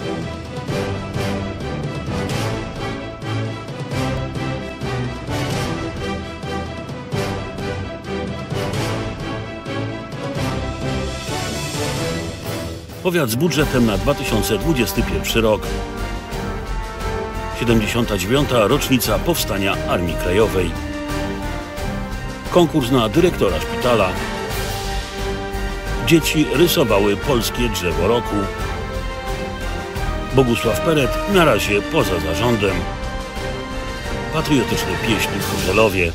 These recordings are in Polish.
Powiat z budżetem na 2021 rok. 79. rocznica powstania Armii Krajowej. Konkurs na dyrektora szpitala. Dzieci rysowały polskie drzewo roku. Bogusław Peret na razie poza zarządem. Patriotyczne pieśni w Korzelowie.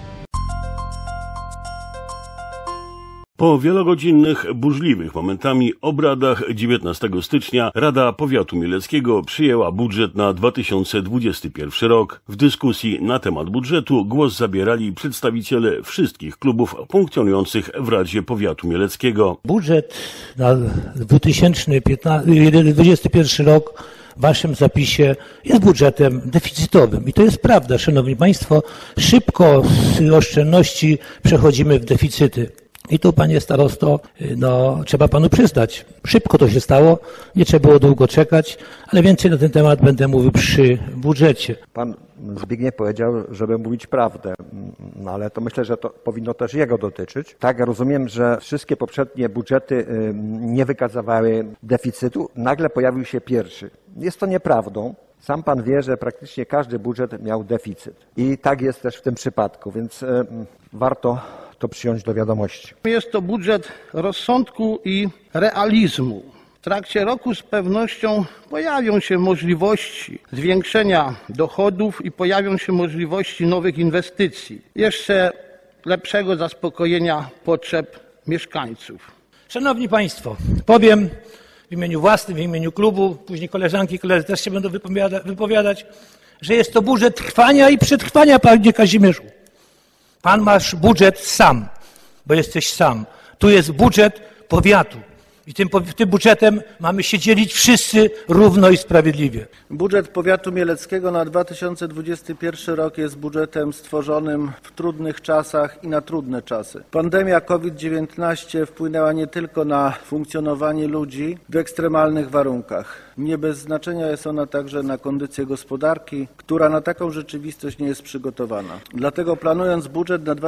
Po wielogodzinnych, burzliwych momentami obradach 19 stycznia Rada Powiatu Mieleckiego przyjęła budżet na 2021 rok. W dyskusji na temat budżetu głos zabierali przedstawiciele wszystkich klubów funkcjonujących w Radzie Powiatu Mieleckiego. Budżet na 2021 rok w waszym zapisie jest budżetem deficytowym. I to jest prawda, szanowni państwo. Szybko z oszczędności przechodzimy w deficyty. I tu, panie starosto, trzeba panu przyznać, szybko to się stało, nie trzeba było długo czekać, ale więcej na ten temat będę mówił przy budżecie. Pan Zbigniew powiedział, żeby mówić prawdę, ale to myślę, że to powinno też jego dotyczyć. Tak, rozumiem, że wszystkie poprzednie budżety nie wykazywały deficytu, nagle pojawił się pierwszy. Jest to nieprawdą. Sam pan wie, że praktycznie każdy budżet miał deficyt. I tak jest też w tym przypadku, więc warto to przyjąć do wiadomości. Jest to budżet rozsądku i realizmu. W trakcie roku z pewnością pojawią się możliwości zwiększenia dochodów i pojawią się możliwości nowych inwestycji, jeszcze lepszego zaspokojenia potrzeb mieszkańców. Szanowni państwo, powiem w imieniu własnym, w imieniu klubu, później koleżanki i koledzy też się będą wypowiadać, że jest to budżet trwania i przetrwania, panie Kazimierzu. Pan masz budżet sam, bo jesteś sam. Tu jest budżet powiatu i tym budżetem mamy się dzielić wszyscy równo i sprawiedliwie. Budżet powiatu mieleckiego na 2021 rok jest budżetem stworzonym w trudnych czasach i na trudne czasy. Pandemia COVID-19 wpłynęła nie tylko na funkcjonowanie ludzi w ekstremalnych warunkach. Nie bez znaczenia jest ona także na kondycję gospodarki, która na taką rzeczywistość nie jest przygotowana. Dlatego planując budżet na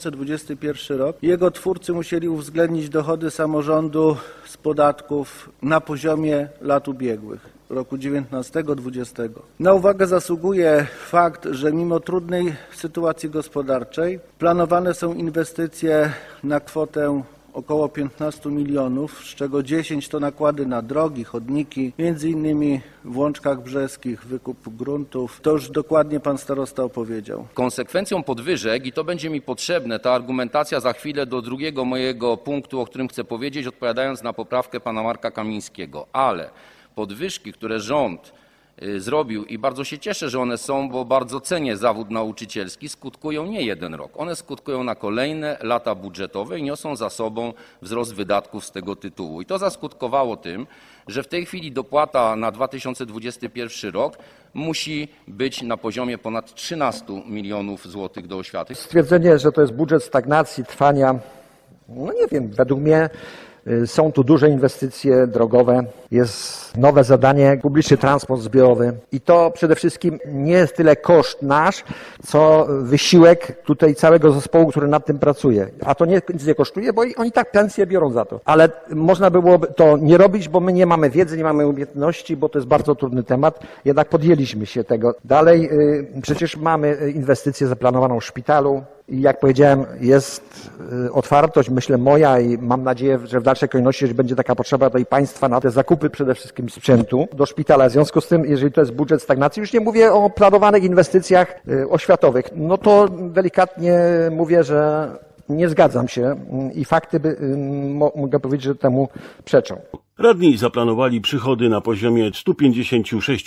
2021 rok, jego twórcy musieli uwzględnić dochody samorządu z podatków na poziomie lat ubiegłych, roku 19-20. Na uwagę zasługuje fakt, że mimo trudnej sytuacji gospodarczej planowane są inwestycje na kwotę około 15 milionów, z czego 10 to nakłady na drogi, chodniki, między innymi w Łączkach Brzeskich, wykup gruntów. To już dokładnie pan starosta opowiedział. Konsekwencją podwyżek, i to będzie mi potrzebne, ta argumentacja za chwilę do drugiego mojego punktu, o którym chcę powiedzieć, odpowiadając na poprawkę pana Marka Kamińskiego, ale podwyżki, które rząd zrobił i bardzo się cieszę, że one są, bo bardzo cenię zawód nauczycielski, skutkują nie jeden rok. One skutkują na kolejne lata budżetowe i niosą za sobą wzrost wydatków z tego tytułu. I to zaskutkowało tym, że w tej chwili dopłata na 2021 rok musi być na poziomie ponad 13 milionów złotych do oświaty. Stwierdzenie, że to jest budżet stagnacji, trwania, no nie wiem, według mnie są tu duże inwestycje drogowe, jest nowe zadanie, publiczny transport zbiorowy i to przede wszystkim nie jest tyle koszt nasz, co wysiłek tutaj całego zespołu, który nad tym pracuje. A to nic nie kosztuje, bo oni tak pensje biorą za to. Ale można byłoby to nie robić, bo my nie mamy wiedzy, nie mamy umiejętności, bo to jest bardzo trudny temat. Jednak podjęliśmy się tego. Dalej przecież mamy inwestycję zaplanowaną w szpitalu. I jak powiedziałem, jest otwartość, myślę, moja i mam nadzieję, że w dalszej kolejności, jeśli będzie taka potrzeba, to i państwa na te zakupy przede wszystkim sprzętu do szpitala. W związku z tym, jeżeli to jest budżet stagnacji, już nie mówię o planowanych inwestycjach oświatowych, no to delikatnie mówię, że nie zgadzam się i fakty mogę powiedzieć, że temu przeczą. Radni zaplanowali przychody na poziomie 156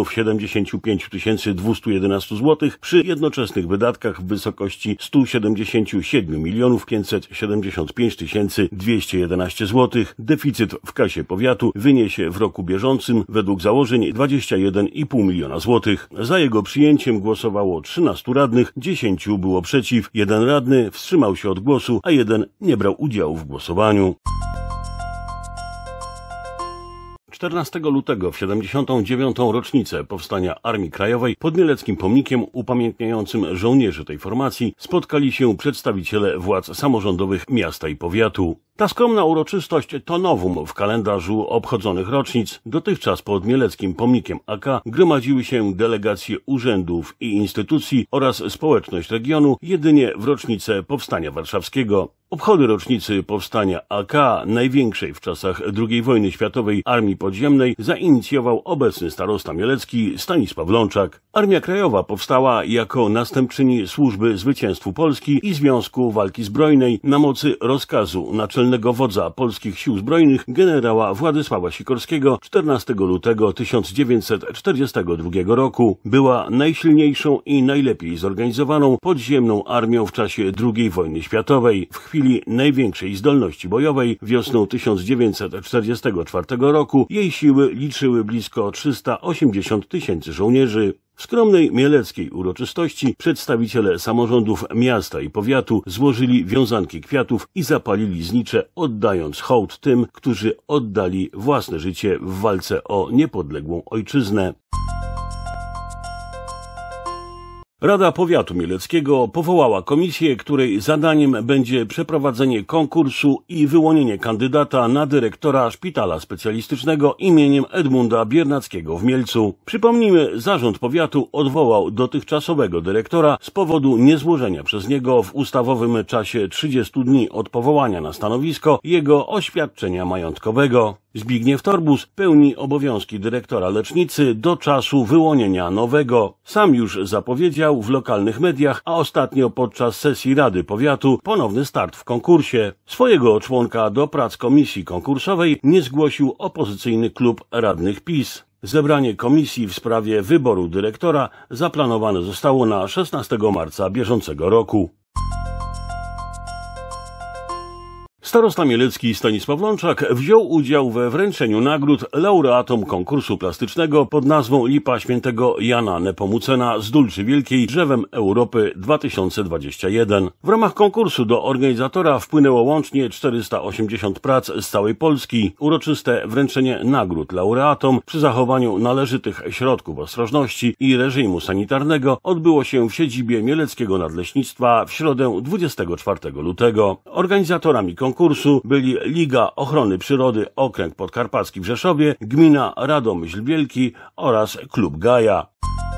075 211 zł przy jednoczesnych wydatkach w wysokości 177 575 211 zł. Deficyt w kasie powiatu wyniesie w roku bieżącym według założeń 21,5 miliona złotych. Za jego przyjęciem głosowało 13 radnych, 10 było przeciw, 1 radny wstrzymał się od głosu, a 1 nie brał udziału w głosowaniu. 14 lutego w 79. rocznicę powstania Armii Krajowej pod Mieleckim pomnikiem upamiętniającym żołnierzy tej formacji spotkali się przedstawiciele władz samorządowych miasta i powiatu. Ta skromna uroczystość to novum w kalendarzu obchodzonych rocznic. Dotychczas pod Mieleckim pomnikiem AK gromadziły się delegacje urzędów i instytucji oraz społeczność regionu jedynie w rocznicę Powstania Warszawskiego. Obchody rocznicy powstania AK, największej w czasach II wojny światowej Armii Podziemnej, zainicjował obecny starosta mielecki Stanisław Lączak. Armia Krajowa powstała jako następczyni Służby Zwycięstwu Polski i Związku Walki Zbrojnej na mocy rozkazu naczelnego wodza polskich sił zbrojnych generała Władysława Sikorskiego 14 lutego 1942 roku. Była najsilniejszą i najlepiej zorganizowaną podziemną armią w czasie II wojny światowej. W chwili największej zdolności bojowej wiosną 1944 roku jej siły liczyły blisko 380 000 żołnierzy. W skromnej mieleckiej uroczystości przedstawiciele samorządów miasta i powiatu złożyli wiązanki kwiatów i zapalili znicze, oddając hołd tym, którzy oddali własne życie w walce o niepodległą ojczyznę. Rada Powiatu Mieleckiego powołała komisję, której zadaniem będzie przeprowadzenie konkursu i wyłonienie kandydata na dyrektora Szpitala Specjalistycznego imieniem Edmunda Biernackiego w Mielcu. Przypomnijmy, Zarząd Powiatu odwołał dotychczasowego dyrektora z powodu niezłożenia przez niego w ustawowym czasie 30 dni od powołania na stanowisko jego oświadczenia majątkowego. Zbigniew Torbus pełni obowiązki dyrektora lecznicy do czasu wyłonienia nowego. Sam już zapowiedział w lokalnych mediach, a ostatnio podczas sesji Rady Powiatu ponowny start w konkursie. Swojego członka do prac komisji konkursowej nie zgłosił opozycyjny klub radnych PiS. Zebranie komisji w sprawie wyboru dyrektora zaplanowane zostało na 16 marca bieżącego roku. Starosta mielecki Stanisław Lączak wziął udział we wręczeniu nagród laureatom konkursu plastycznego pod nazwą Lipa Świętego Jana Nepomucena z Dulczy Wielkiej Drzewem Europy 2021. W ramach konkursu do organizatora wpłynęło łącznie 480 prac z całej Polski. Uroczyste wręczenie nagród laureatom przy zachowaniu należytych środków ostrożności i reżimu sanitarnego odbyło się w siedzibie Mieleckiego Nadleśnictwa w środę 24 lutego. Organizatorami konkursu byli Liga Ochrony Przyrody Okręg Podkarpacki w Rzeszowie, Gmina Radomyśl Wielki oraz Klub Gaja.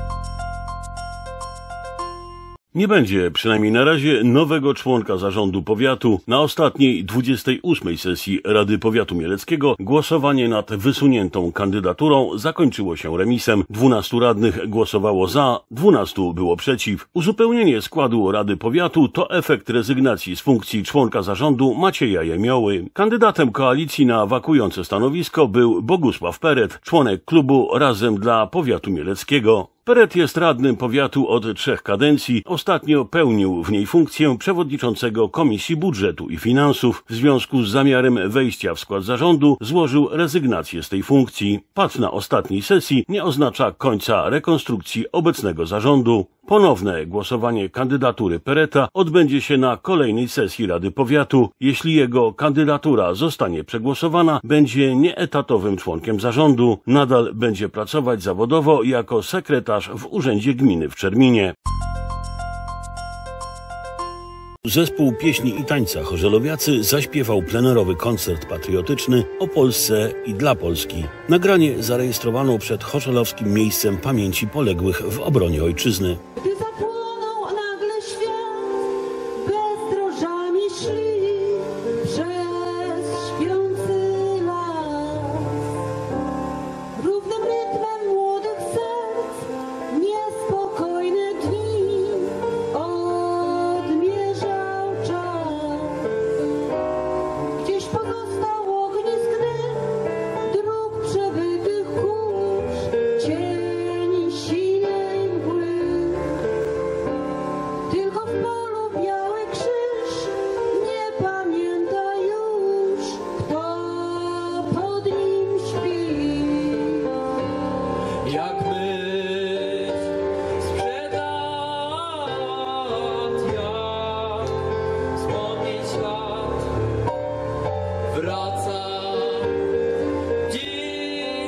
Nie będzie, przynajmniej na razie, nowego członka zarządu powiatu. Na ostatniej 28. sesji Rady Powiatu Mieleckiego głosowanie nad wysuniętą kandydaturą zakończyło się remisem. 12 radnych głosowało za, 12 było przeciw. Uzupełnienie składu Rady Powiatu to efekt rezygnacji z funkcji członka zarządu Macieja Jemioły. Kandydatem koalicji na wakujące stanowisko był Bogusław Peret, członek klubu Razem dla Powiatu Mieleckiego. Peret jest radnym powiatu od 3 kadencji. Ostatnio pełnił w niej funkcję przewodniczącego Komisji Budżetu i Finansów. W związku z zamiarem wejścia w skład zarządu złożył rezygnację z tej funkcji. Pad na ostatniej sesji nie oznacza końca rekonstrukcji obecnego zarządu. Ponowne głosowanie kandydatury Pereta odbędzie się na kolejnej sesji Rady Powiatu. Jeśli jego kandydatura zostanie przegłosowana, będzie nieetatowym członkiem zarządu. Nadal będzie pracować zawodowo jako sekretarz w Urzędzie Gminy w Czerminie. Zespół Pieśni i Tańca Chorzelowiacy zaśpiewał plenerowy koncert patriotyczny o Polsce i dla Polski. Nagranie zarejestrowano przed chorzelowskim miejscem pamięci poległych w obronie ojczyzny. Gdy zapłonął nagle świat, bezdrożami szli przez śpiący las. Równym rytmem młodych serc niespokojne dni odmierzał czas. Gdzieś pozostał ogniskny dróg przebytych kurz, cień sinej mgły. Tylko w polu biały krzyż nie pamięta już, kto pod nim śpi. Jak myśl sprzed lat, jak wspomnieć lat, wraca dziś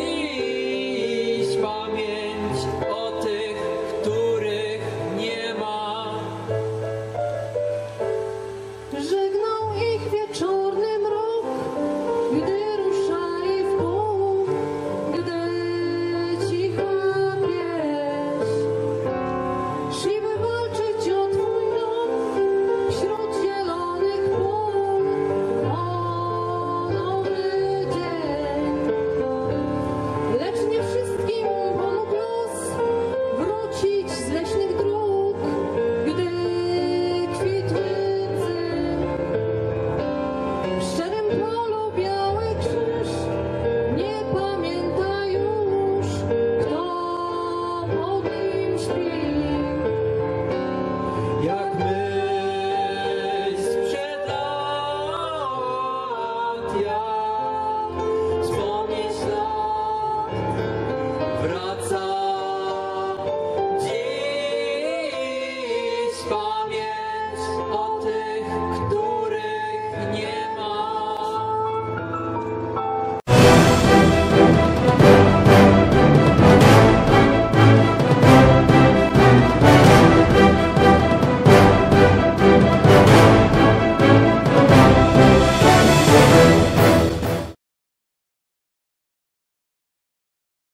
o tych